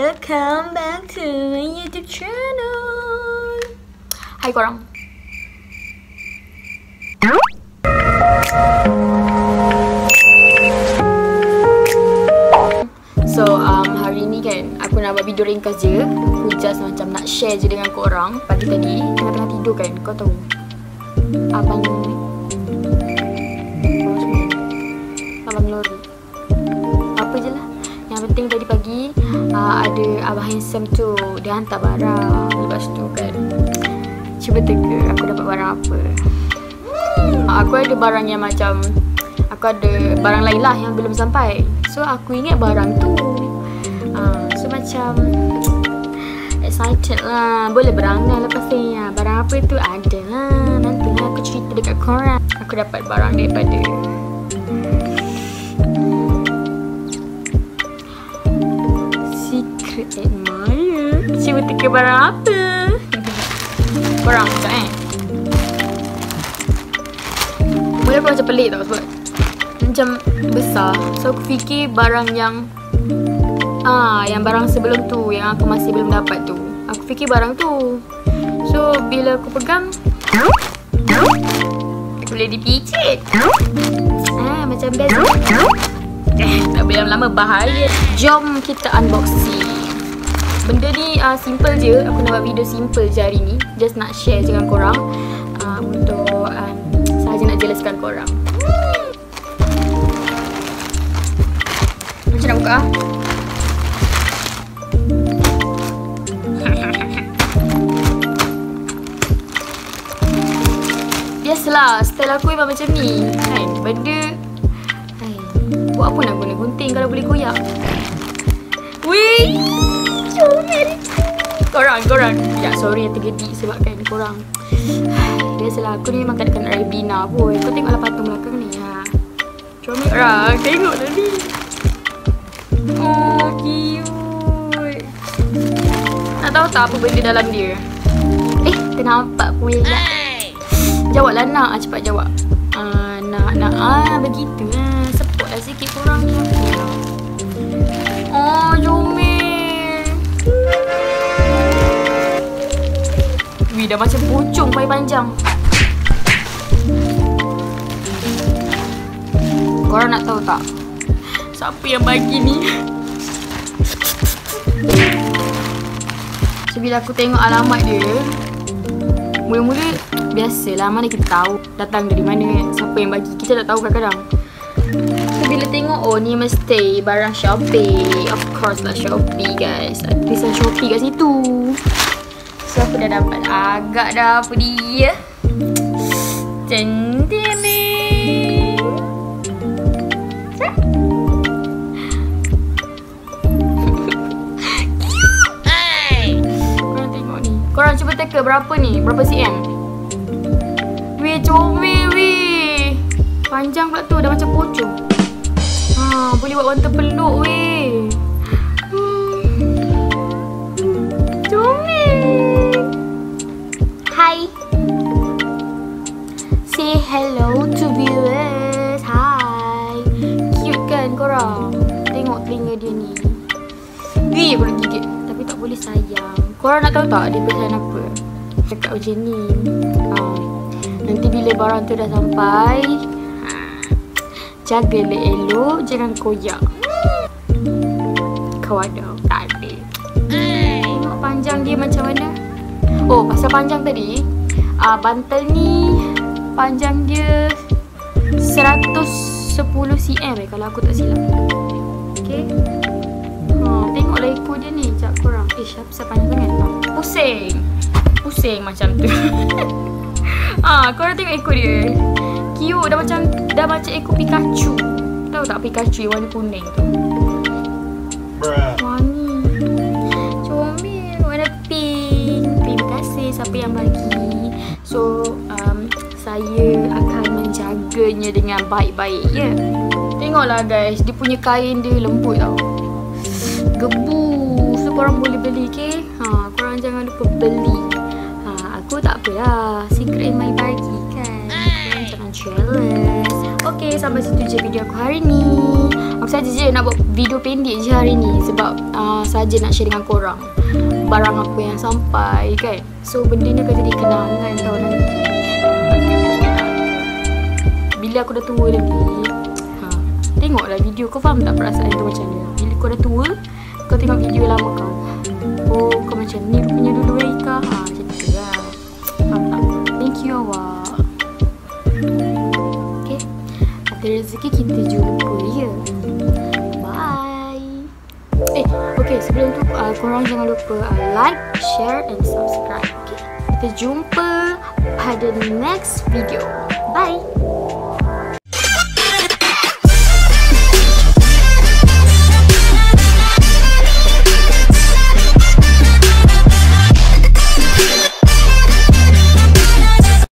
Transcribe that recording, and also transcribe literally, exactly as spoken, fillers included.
welcome back to my YouTube channel. Hai korang. So um, hari ni kan aku nak buat video ringkas je. Aku just macam nak share je dengan korang. Pagi tadi tengah-tengah tidur kan, kau tahu abang abang lori apa je lah. Yang penting tadi pagi uh, ada abang handsome tu, dia hantar barang. Lepas tu kan cuba teka aku dapat barang apa. uh, Aku ada barang yang macam, aku ada barang lain lah yang belum sampai. So aku ingat barang tu uh, So macam excited lah. Boleh berangan lepas ni. uh, Barang apa tu ada lah. Nanti lah aku cerita dekat korang. Aku dapat barang daripada Secret Admirer. Cuba teka barang apa. Korang macam eh mula aku macam pelik tau, sebab macam besar. So aku fikir barang yang Ah, yang barang sebelum tu, yang aku masih belum dapat tu, aku fikir barang tu. So bila aku pegang, aku boleh dipicit. Ah, macam best. Eh, tak boleh lama-lama, bahaya. Jom kita unboxing. Benda ni uh, simple je. Aku nak buat video simple je hari ni. Just nak share je dengan korang. uh, Untuk uh, sahaja nak jelaskan korang. Macam nak buka? Biasalah, style aku memang macam ni kan. Benda hai, buat apa nak guna gunting kalau boleh koyak. Wih, comel. Korang, korang ya, sorry yang tergedik sebabkan korang. Biasalah, aku ni memang kadang-kadang Rabina pun. Kau tengoklah patung belakang ni. ha. Comel orang, tengok tadi. Oh, cute. Nak tahu tak apa benda dalam dia? Eh, ternampak pun ya. Jawablah nak, cepat jawab. Ah, nak, nak, ah, begitu lah. Support lah sikit korang ni. Oh, comel. Wih, dah macam pocong paling panjang. Korang nak tahu tak siapa yang bagi ni? So, bila aku tengok alamat dia, mula-mula biasalah, mana kita tahu datang dari mana, siapa yang bagi. Kita tak tahu kadang-kadang. So bila tengok, oh ni mesti barang Shopee. Of course lah Shopee guys. Ada tulisan Shopee kat situ. So aku dah dapat agak dah apa dia. Centemeng. Korang tengok ni. Korang cuba teka berapa ni? Berapa cm? Weh, comel weh. Panjang pula tu, dah macam pocong. Ha, boleh buat wanita peluk weh. Hmm. Comel. Hi. Say hello to viewers. Hi. Cute kan korang? Tengok telinga dia ni. Weh, aku nak gigit. Tapi tak boleh sayang. Korang nak tahu tak dia pesan apa? Cakap macam ni. Ha. Nanti bila barang tu dah sampai, jagalah elok, jangan koyak. Kau ada? Tak ada. Tengok panjang dia macam mana. Oh, pasal panjang tadi, uh, bantal ni panjang dia seratus sepuluh sentimeter eh, kalau aku tak silap. Okay. Ha, tengoklah ekor dia ni. Sekejap korang. Eh, siapa sepanjang sangat? Pusing. Pusing macam tu. Ah, korang tengok ekor dia. Cute, dah macam dah macam ekor Pikachu. Tahu tak Pikachu yang warna kuning tu? Wah ni comel, warna pink. Terima kasih siapa yang bagi. So, um, saya akan menjaganya dengan baik-baik ya. Tengoklah guys, dia punya kain dia lembut tau. Gebu. So korang boleh beli, okay? Ha, korang jangan lupa beli. Aku tak apalah, secret my bagi kan. Korang jangan jealous. Okay, Okay, sampai situ je video aku hari ni. Aku saja je nak buat video pendek je hari ni sebab uh, saja nak share dengan korang barang apa yang sampai kan. So benda ni akan jadi kenangan tau nanti. Bila aku dah tua lagi, ha, tengoklah video. Kau faham tak perasaan tu macam ni? Bila kau dah tua, kau tengok video lama kau, oh kau macam ni rupanya dulu Ika. Ha, macam tu lah. Faham tak? Thank you awak. Okay, ada rezeki kita jumpa ya. Bye. Eh, okay, sebelum tu uh, korang jangan lupa uh, like, share and subscribe. Okay, kita jumpa pada next video. Bye.